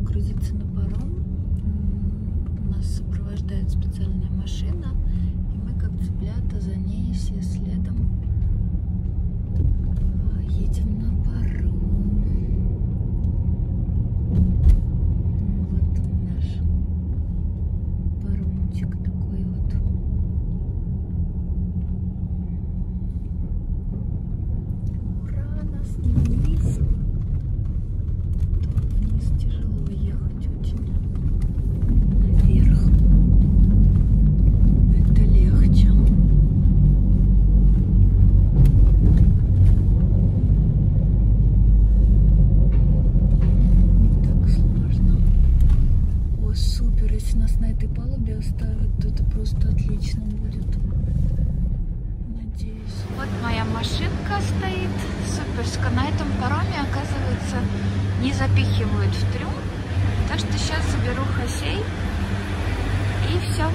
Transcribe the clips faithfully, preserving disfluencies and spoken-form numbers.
грузиться на паром. Нас сопровождает специальная машина, и мы, как цыплята, за ней все следом едем на паром. Вот наш паромчик такой вот. Ура, нас не вниз. Вниз тяжело ехать очень. Наверх это легче. Так сложно. О, супер, если нас на этой палубе оставят, то это просто отлично будет. Надеюсь. Вот моя машинка стоит. Суперска. На этом пароме, оказывается, не запихивают в трюм. Так что сейчас заберу Хосей. И все.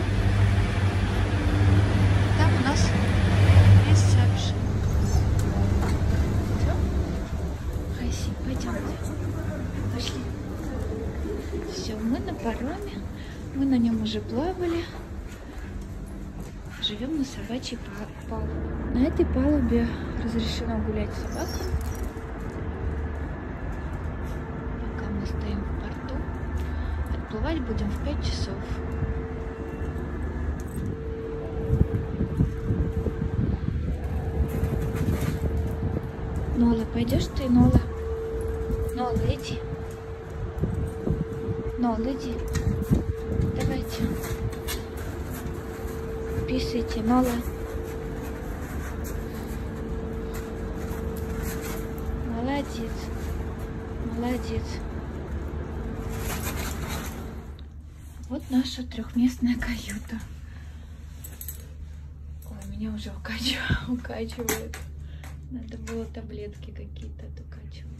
Там у нас ресепшн. Все? Хоси, пойдемте. Пошли. Все, мы на пароме. Мы на нем уже плавали. Живем на собачьей палубе. На этой палубе разрешено гулять собакам. Пока мы стоим в порту. Отплывать будем в пять часов. Нола, пойдешь ты, Нола? Нола, иди. Нола, иди. Давайте. Писайте, Нола. Молодец. Молодец. Вот наша трехместная каюта. Ой, меня уже укачивает. укачивает. Надо было таблетки какие-то от укачивания.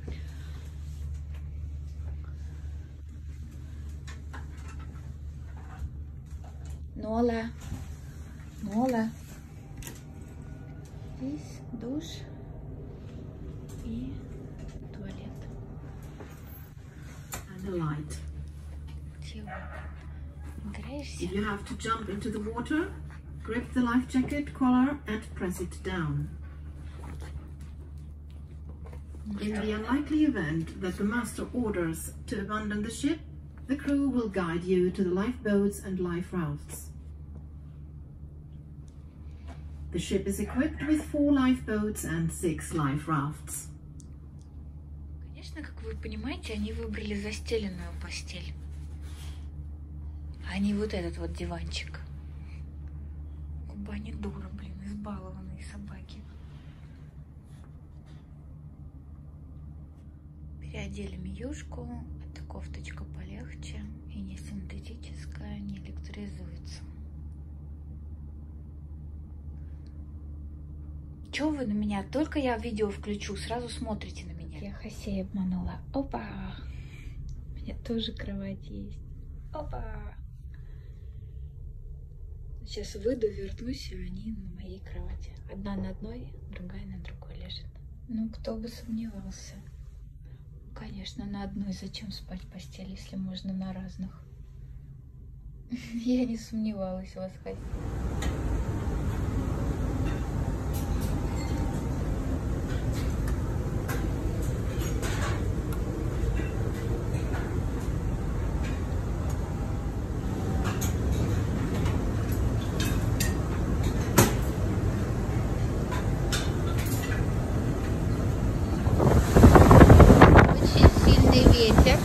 Нола. Нола. Здесь душ и туалет. And a light. Чего? Греешься? If you have to jump into the water, grip the life jacket collar and press it down. In the unlikely event that the master orders to abandon the ship, the crew will guide you to the lifeboats and life rafts. The ship is equipped with four lifeboats and six life rafts. Конечно, как вы понимаете, они выбрали застеленную постель, а не вот этот вот диванчик. Куба не дура, блин, избалованные собаки. Переодели Миюшку. Эта кофточка полегче и не синтетическая, не электризуется. Чего вы на меня? Только я видео включу, сразу смотрите на меня. Я Хосей обманула. Опа! У меня тоже кровать есть. Опа! Сейчас выйду, вернусь, и они на моей кровати. Одна на одной, другая на другой лежит. Ну, кто бы сомневался. Конечно, на одной. Зачем спать в постели, если можно на разных? Я не сомневалась в вас, Хосей. Ветер.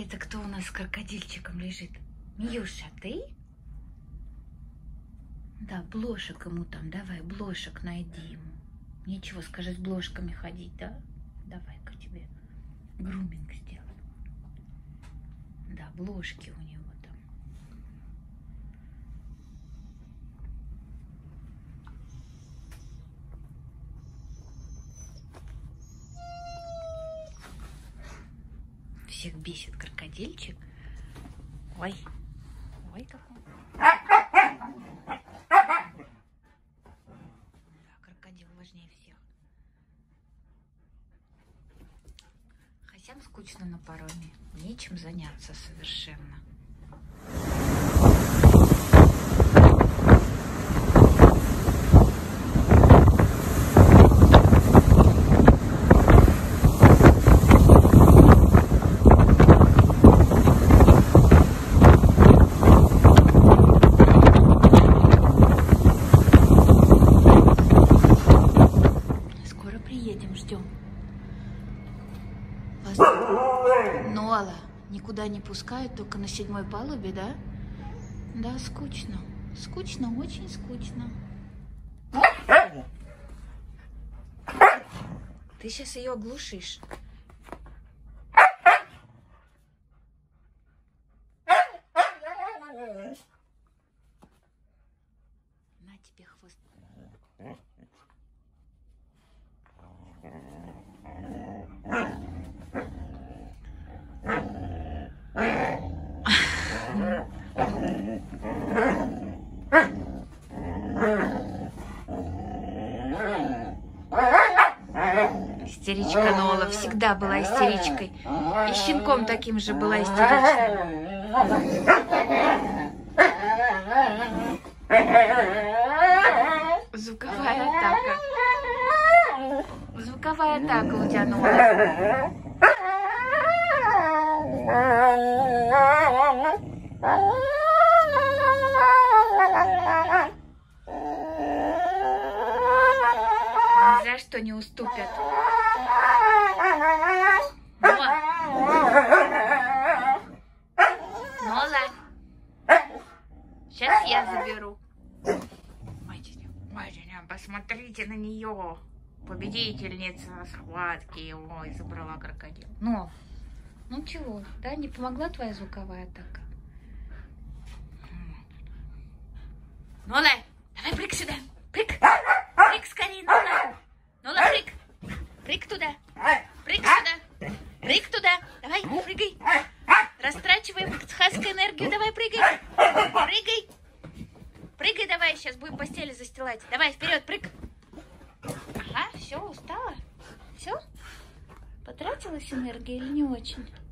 это кто у нас с крокодильчиком лежит? Миюша, ты? Да, блошек ему там, давай, блошек найди ему. Нечего, скажи, с блошками ходить, да? Давай-ка тебе груминг сделаем. Да, блошки у него там. Всех бесит крокодильчик. Ой, ой, какой. Крокодил важнее всех. Хасям скучно на пароме. Нечем заняться совершенно. Ждем. Вас... Нола никуда не пускают, только на седьмой палубе, да? Да, скучно. Скучно, очень скучно. Ты сейчас ее оглушишь. На тебе хвост. Истеричка Нола всегда была истеричкой. И щенком таким же была истеричной. Звуковая атака. Звуковая атака у тебя, Нола. Ни за что не уступят. Нола. Нола. Сейчас я заберу. Ой, посмотрите на нее. Победительница схватки. Ой, забрала крокодил. Но, ну чего, да, не помогла твоя звуковая атака? Нола, давай прыг сюда. Прыг. Прыг скорее, Нола. Нола, прыг. Прыг туда. Прыг сюда. Прыг туда. Давай, прыгай. Растрачиваем хаской энергию. Давай, прыгай. Прыгай. Прыгай давай, сейчас будем постели застилать. Давай, вперед, прыг. Ага, все, устала? Все? Потратилась энергия или не очень?